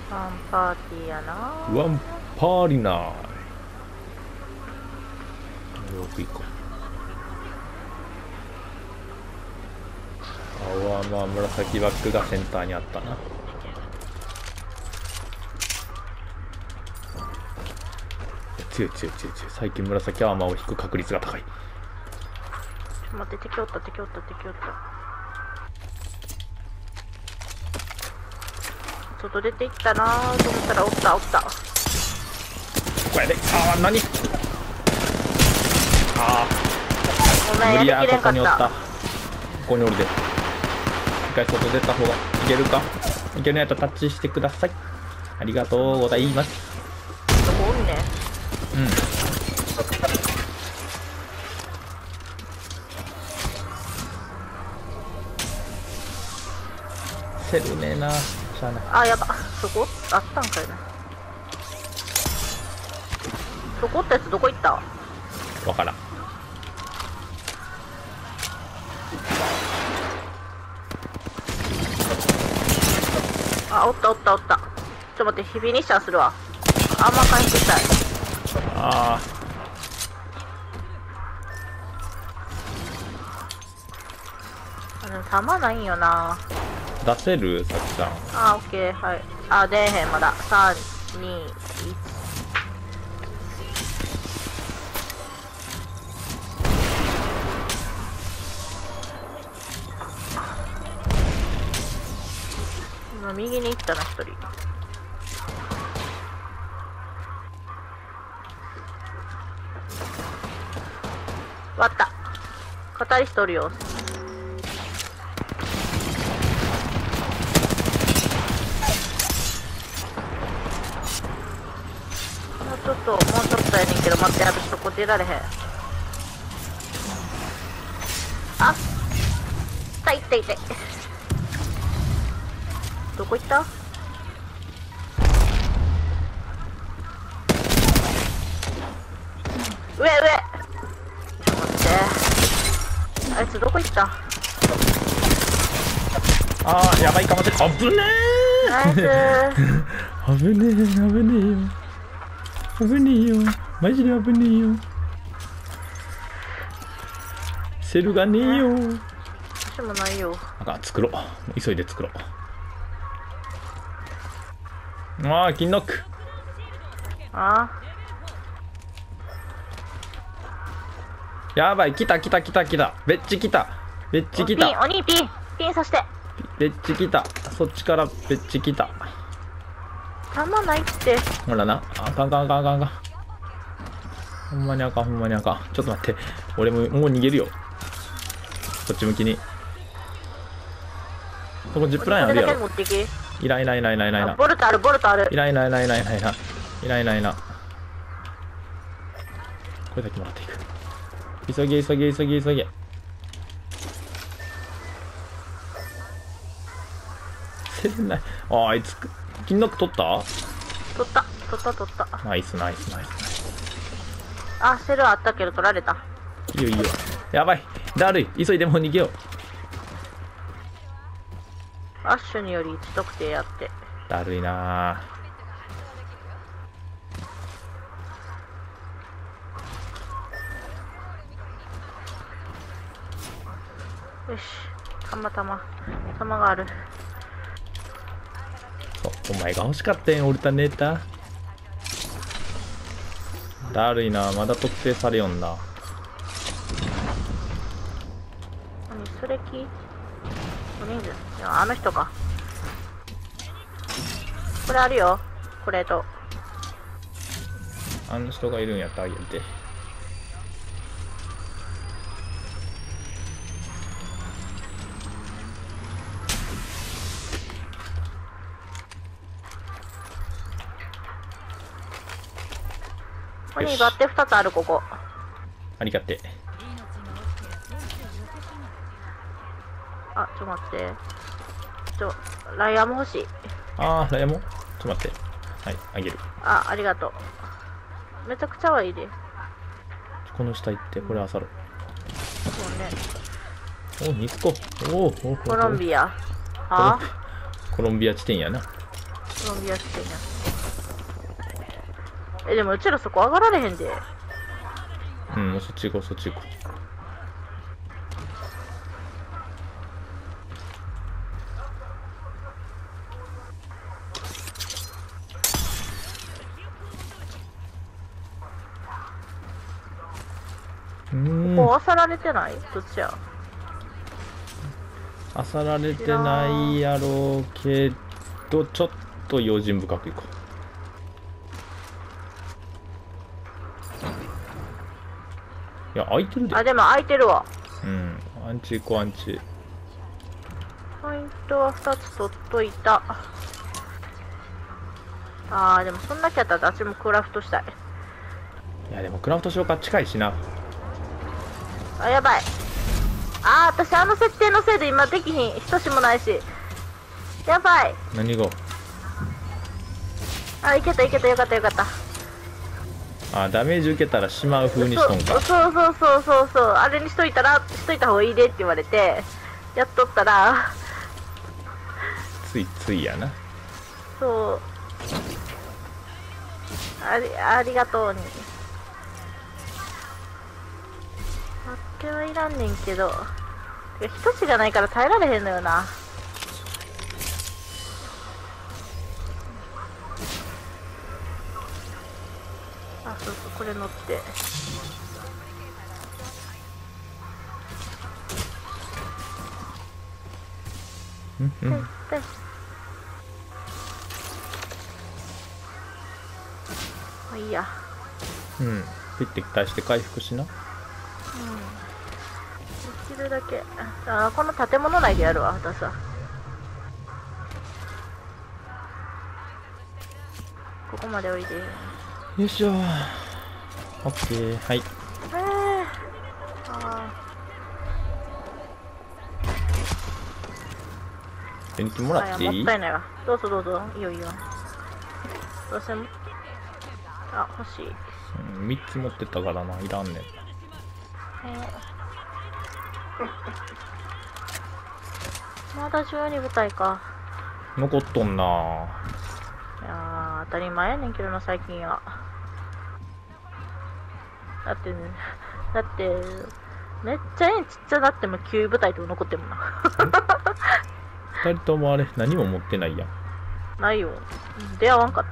ワンパーティーやな。 ワンパーリナー。奥行こう。青はまあ紫バッグがセンターにあったな。強い強い強い強い。最近紫アーマーを引く確率が高い。 ちょっと待って、敵おった敵おった敵おった。外出ていったなーと思ったらおったおった。 ここやで。ああ、何。あごめん、 あ、無理や。 やりきれんかっここにおった。 た。 ここにおるで。一回外出た方がいけるか。いけるやったらタッチしてください。ありがとうございます。 どこおるね。 うん。セルねえな。しゃあない。 あ、やば。そこあったんかいな。そこってやつどこ行った？ わからん。 あ、おったおったおった。ちょっと待って、フィニッシャーするわ。あんま回復したい。 ああ、でも弾ないんよな。 あ、出せるさきさん。 あ、オッケー、はい。あ、出えへん、まだ。3、2、1。今、右に行ったな、一人。割った。カタリストおるよ。もうちょっとやねんけど、待って、私そこ出られへん。あ、痛い痛い痛い。どこ行った？上上。ちょっと待って。あいつどこ行った？ ああ、やばいかもしれない。危ねナイスー。 え。危ねえ、危ねえよ。危ねえよ。マジで危ねえよ。セルがねえよ。 私もないよ。 あかん、作ろう。急いで作ろう。ああ、金ノック。 あやばい、来た来た来た来た。ベッチ来た。ベッチ来た。 お兄ピンピンさして。 ベッチ来た。そっちからベッチ来た。 弾ないって。 ほらな。あかんあかんあかんあかんあかん。ほんまにあかんほんまにあかん。ちょっと待って。俺ももう逃げるよ。こっち向きに。そこジップラインあるやろ。いらんいらんいらんいらんいらんいらん。 ボルトあるボルトある。 いらんいらんいらんいらんいらんいらんいらんいらんいらん。これだけもらっていく。急げ急げ急げ急げ。せんない。あいつ金ノック取った？ 取った取った取った。 ナイスナイスナイスナイス。 あ、セルあったけど取られた。 いいよいいよ。やばい。だるい。急いでもう逃げよう。 アッシュにより1得点やって。 だるいなよし。弾がある。 お前が欲しかったやん、オルタネーター。だるいな、まだ特定されよんな。 何それきお人数。いや、あの人か。これあるよ。これと。 あの人がいるんやったらあげて。 ここにバッテ2つある、ここ。 ありがて。 あ、ちょっと待って。ライアーも欲しい。 ああ、ライアもちょっと待って。はい、あげる。 あ、ありがとう。めちゃくちゃはいいで。 この下行って、これあさろ。 そうね。 お、ニスコ。おお、 コロンビア。はコロンビア地点やな。 うゾンビやってんや。でもうちらそこ上がられへんで。 うん、そっち行こう、そっち行こう。 ここ漁られてない？どっちや？ 漁られてないやろうけど、ちょっと用心深く行こう。いや、空いてるで。 あ、でも空いてるわ。 うん、アンチ行こう、アンチ。 ポイントは2つ取っといた。あー、でもそんだけやったら私もクラフトしたい。 いや、でもクラフト消化近いしな。 あ、やばい。あー、私あの設定のせいで今できひん。人しもないし。やばい。 何が？ あ、いけたいけた、よかったよかった。 あ、ダメージ受けたらしまう風にしとんか。 そうあれにしといた方がいいでって言われてやっとったら、 ついついやな。 そうありがとうに。あってはいらんねんけど、人しがないから耐えられへんのよな。あ、そうこれ乗ってうんうん。 いいや。 うん。ピッて期待して回復しな。 できるだけ。あ、この建物内でやるわ、私は。ここまでおいで。 よいしょ。オッケー。はい。ペンキもらっていい？ もったいないわ。どうぞどうぞ。いいよいいよ。どうせも。あ、欲しい。 うん、3つ持ってたからな。いらんねん。 まだ12部隊か。 残っとんな。 いやー、当たり前やねんけどな、最近は。だってめっちゃ円ちっちゃなっても9部隊とか残ってるもんな。 2人ともあれ何も持ってないやん。 ないよ。出会わんかった。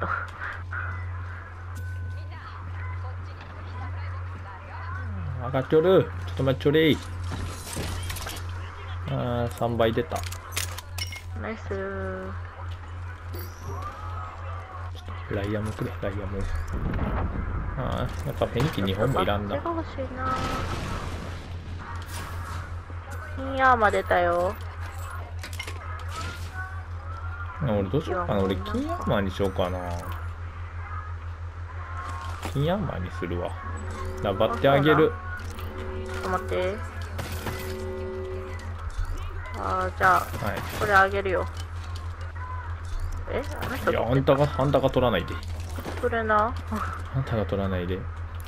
上がっちょる。ちょっと待っちょれい。あー、3倍出た。 ナイスー。 ライアムくれ、ライアム。あー、やっぱペンキ2本もいらんな。 欲しいな。金アーマー出たよ。 俺どうしようかな。俺金アーマーにしようかな。金アーマーにするわ。頑張ってあげる。 ちょっと待って。じゃあ、 はい、 これあげるよ。あの人いや、あんたが取らないで。 それな。 あんたが取らないで。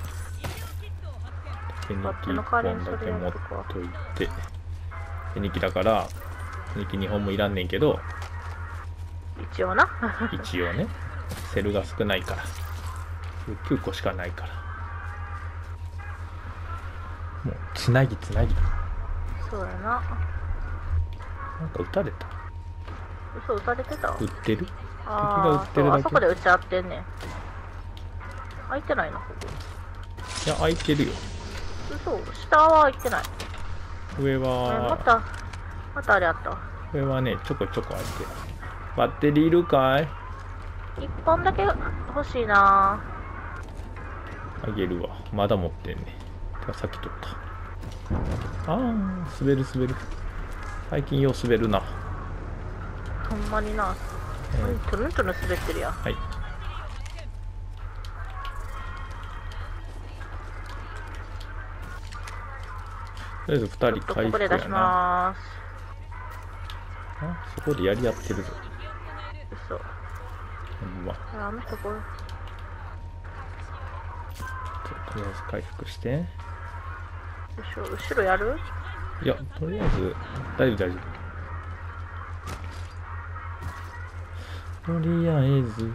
手抜き1本だけ持っといて。手抜きだから、手抜き2本もいらんねんけど、 一応な。 一応ね、セルが少ないから。9個しかないから。もう、つなぎ。 そうやな。 なんか撃たれた。 嘘、撃たれてた。 撃ってる？ あそこで撃ち合ってんねん。開いてないな、ここ。 いや、開いてるよ。 嘘、下は開いてない。 上は、 またあれあったわ。 上はね、ちょこちょこ開いてる。バッテリーいるかい ？1本だけ欲しいな。 あげるわ。まだ持ってんね。てかさっき取った。あー、滑る。最近よう滑るな。 ほんまにな。トゥルントゥルン滑ってるやん。 はい。とりあえず2人回復やな。 ここで出しまーす。 あ、そこでやり合ってるぞ。 嘘。 ほんま。 あの人これ。 とりあえず回復して。 後ろやる？ いや、とりあえず、大丈夫。 とりあえず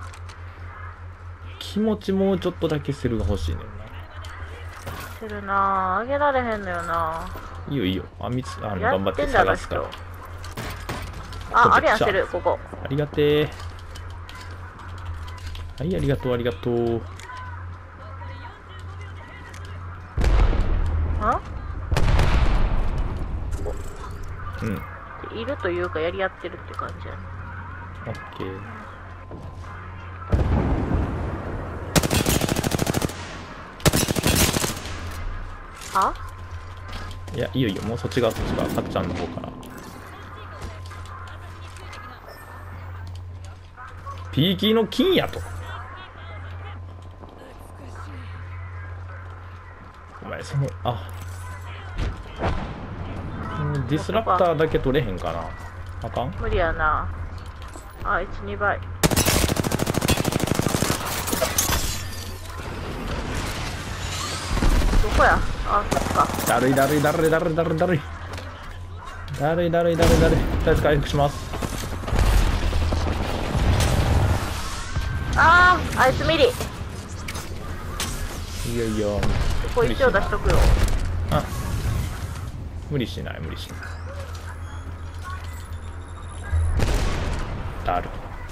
気持ちもうちょっとだけセルが欲しいねんな。 してるなぁ、あげられへんのよな。 いいよいいよ。頑張ってやってんだろ探すから。 人。あるやん、してる、ここ。 ありがてー。はい、ありがとうありがとう。うん。 いるというか、やり合ってるって感じやね。 オッケー。いや、いいよいいよ。もうそっち側、かっちゃんの方から。ピーキーの金やと。お前、ディスラプターだけ取れへんかな。あかん？ 無理やな。1、2倍。どこや？そっか。 だるい。とりあえず回復します。 あいつミリ。 いやいや。 ここ一応出しとくよ。 無理しない。だる。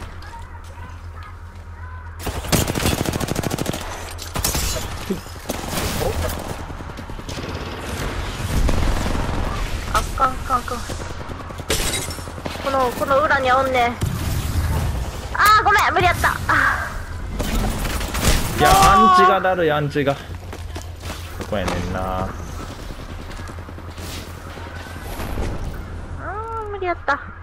あかん。この裏におんねん。ごめん、無理やった。 いや、アンチがだるい、アンチが。ここやねんな。 無理やった。